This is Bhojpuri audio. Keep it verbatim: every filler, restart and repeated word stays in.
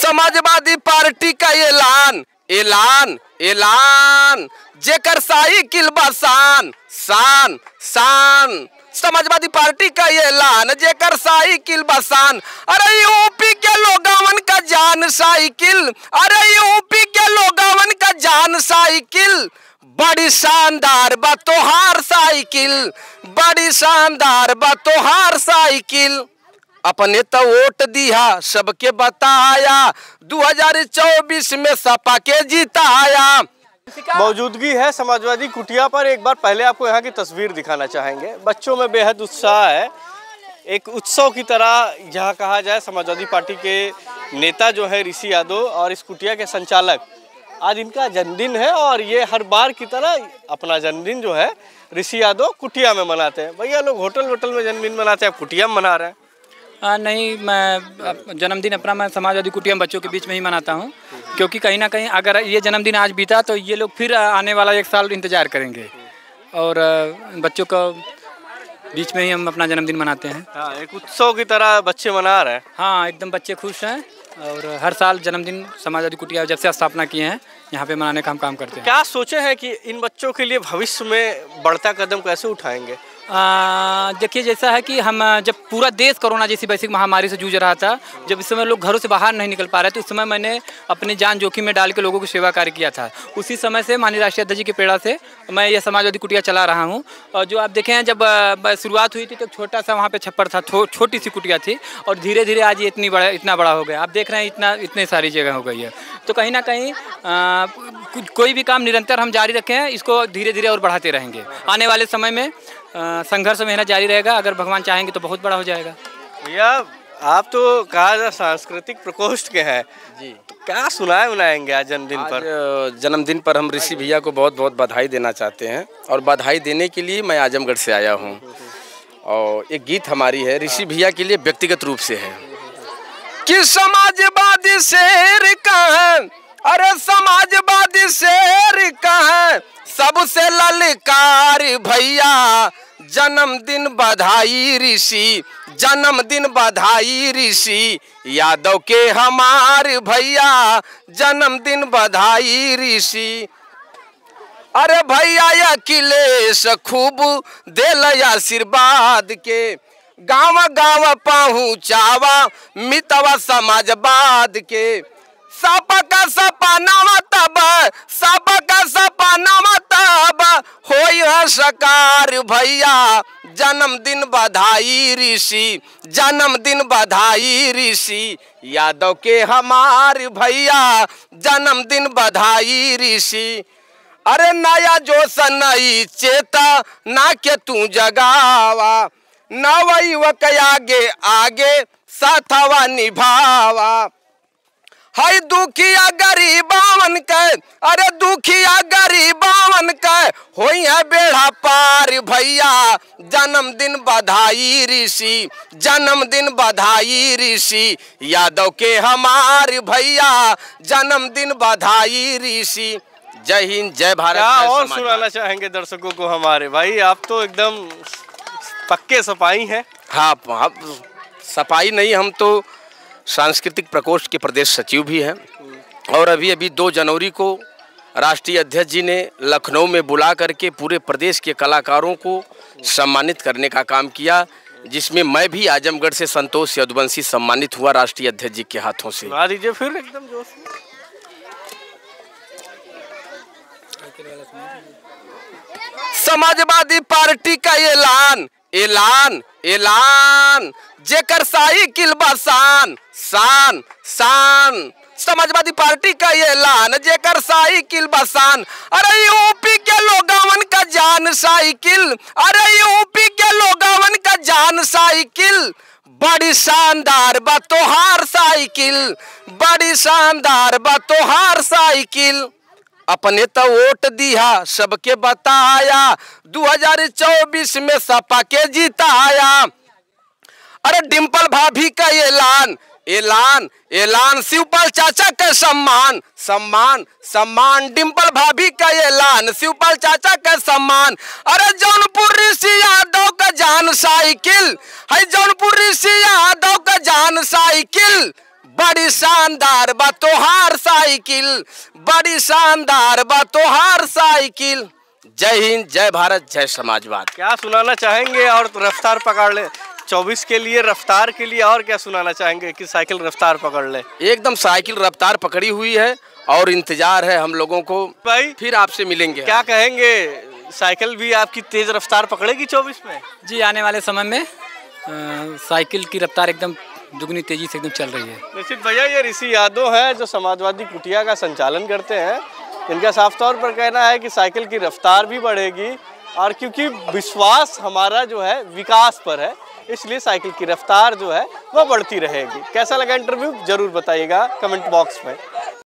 समाजवादी पार्टी का ऐलान ऐलान ऐलान जेकर साइकिल बसान शान शान। समाजवादी पार्टी का ऐलान जेकर साइकिल बसान। अरे यूपी के लोगवन का जान साइकिल, अरे यूपी के लोगवन का जान साइकिल। बड़ी शानदार बा तोहार साइकिल, बड़ी शानदार बा तोहार साइकिल। अपने तो वोट दिया सबके बताया, दो हज़ार चौबीस में सपा के जिताया। मौजूदगी है समाजवादी कुटिया पर। एक बार पहले आपको यहाँ की तस्वीर दिखाना चाहेंगे। बच्चों में बेहद उत्साह है, एक उत्सव की तरह जहाँ कहा जाए। समाजवादी पार्टी के नेता जो है ऋषि यादव और इस कुटिया के संचालक, आज इनका जन्मदिन है और ये हर बार की तरह अपना जन्मदिन जो है ऋषि यादव कुटिया में मनाते हैं। भैया लोग होटल वोटल में जन्मदिन मनाते हैं, कुटिया में मना रहे हैं। आ, नहीं, मैं जन्मदिन अपना मैं समाजवादी कुटिया में बच्चों के बीच में ही मनाता हूं, क्योंकि कहीं ना कहीं अगर ये जन्मदिन आज बीता तो ये लोग फिर आने वाला एक साल इंतज़ार करेंगे और बच्चों को बीच में ही हम अपना जन्मदिन मनाते हैं। हाँ, एक उत्सव की तरह बच्चे मना रहे हैं। हाँ, एकदम बच्चे खुश हैं और हर साल जन्मदिन समाजवादी कुटिया जब से स्थापना किए हैं यहाँ पे मनाने का हम काम करते हैं। क्या सोचे हैं कि इन बच्चों के लिए भविष्य में बढ़ता कदम कैसे उठाएंगे? देखिए, जैसा है कि हम जब पूरा देश कोरोना जैसी वैश्विक महामारी से जूझ रहा था, जब इस समय लोग घरों से बाहर नहीं निकल पा रहे थे, उस समय मैंने अपनी जान जोखिम में डाल के लोगों की सेवा कार्य किया था। उसी समय से माननीय राष्ट्रीय अध्यक्ष जी के प्रेरणा से मैं ये समाजवादी कुटिया चला रहा हूँ। और जो आप देखें, जब शुरुआत हुई थी तो छोटा सा वहाँ पे छप्पर था, छोटी सी कुटिया थी और धीरे धीरे आज ये इतनी बड़ा इतना बड़ा हो गया। आप देख रहे हैं इतना इतने सारी जगह हो गई है। तो कहीं ना कहीं आ, कोई भी काम निरंतर हम जारी रखें, इसको धीरे धीरे और बढ़ाते रहेंगे। आने वाले समय में संघर्ष मेहनत जारी रहेगा, अगर भगवान चाहेंगे तो बहुत बड़ा हो जाएगा। भैया, आप तो कहा जाए सांस्कृतिक प्रकोष्ठ के हैं जी, तो क्या सुनाए उनाएंगे आज जन्मदिन पर? जन्मदिन पर हम ऋषि भैया को बहुत बहुत बधाई देना चाहते हैं और बधाई देने के लिए मैं आजमगढ़ से आया हूँ। और एक गीत हमारी है ऋषि भैया के लिए व्यक्तिगत रूप से है कि समाजवादी शेर का है, अरे समाजवादी शेर का है, सबसे ललकार भैया जन्मदिन बधाई ऋषि, जन्मदिन बधाई ऋषि यादव के हमारे भैया जन्मदिन बधाई ऋषि। अरे भैया अखिलेश खूब देल आशीर्वाद के, गाँव गाँव पहुँचावा मितवा समाजवाद के। सबका सपना तब, सबका सपना तब होई सकार भैया जन्मदिन बधाई ऋषि, जन्मदिन बधाई ऋषि यादव के हमारे भैया जन्मदिन बधाई ऋषि। अरे नया जोश नई चेता ना के तू जगावा, नव युवक आगे आगे साथवा निभावा। हाय दुखिया गरीबावन के, अरे दुखिया गरीबावन के होई है बेड़ा पार भैया जन्मदिन बधाई ऋषि, जन्मदिन बधाई ऋषि यादव के हमारे भैया जन्मदिन बधाई ऋषि। जय हिंद, जय भारत। क्या और सुनाना चाहेंगे दर्शकों को हमारे? भाई आप तो एकदम पक्के सपाई हैं। हाँ, आप सपाई नहीं, हम तो सांस्कृतिक प्रकोष्ठ के प्रदेश सचिव भी हैं। और अभी अभी दो जनवरी को राष्ट्रीय अध्यक्ष जी ने लखनऊ में बुला करके पूरे प्रदेश के कलाकारों को सम्मानित करने का काम किया, जिसमें मैं भी आजमगढ़ से संतोष यदुवंशी सम्मानित हुआ राष्ट्रीय अध्यक्ष जी के हाथों से। सुना दीजिए फिर एकदम जोश। समाजवादी पार्टी का ऐलान ऐलान ऐलान जेकर साइकिल बसान शान शान। समाजवादी पार्टी का ऐलान जेकर साइकिल बसान। अरे यूपी के लोगवन का जान साइकिल, अरे यूपी के लोगवन का जान साइकिल। बड़ी शानदार बा तोहार साइकिल, बड़ी शानदार बा तोहार साइकिल। अपने तो वोट दिया सबके बताया, दो हज़ार चौबीस में सपा के जिताया। अरे डिम्पल भाभी का ऐलान ऐलान ऐलान शिवपाल चाचा का सम्मान सम्मान सम्मान। डिम्पल भाभी का ऐलान शिवपाल चाचा का सम्मान। अरे जौनपुर ऋषि यादव का जान साइकिल है, जौनपुर ऋषि यादव का जान साइकिल। बड़ी शानदार बा तोहार साइकिल, बड़ी शानदार बा तोहार साइकिल। जय हिंद, जय भारत, जय समाजवाद। क्या सुनाना चाहेंगे? और रफ्तार पकड़ ले चौबीस के लिए, रफ्तार के लिए और क्या सुनाना चाहेंगे कि साइकिल रफ्तार पकड़ ले? एकदम साइकिल रफ्तार पकड़ी हुई है और इंतजार है हम लोगों को। भाई फिर आपसे मिलेंगे। क्या कहेंगे, साइकिल भी आपकी तेज रफ्तार पकड़ेगी चौबीस में? जी, आने वाले समय में आ, साइकिल की रफ्तार एकदम दुगनी तेजी से एकदम चल रही है। निश्चित भैया, ये ऋषि यादव है जो समाजवादी कुटिया का संचालन करते हैं। इनका साफ तौर पर कहना है कि साइकिल की रफ्तार भी बढ़ेगी, और क्योंकि विश्वास हमारा जो है विकास पर है, इसलिए साइकिल की रफ्तार जो है वह बढ़ती रहेगी। कैसा लगा इंटरव्यू जरूर बताइएगा कमेंट बॉक्स में।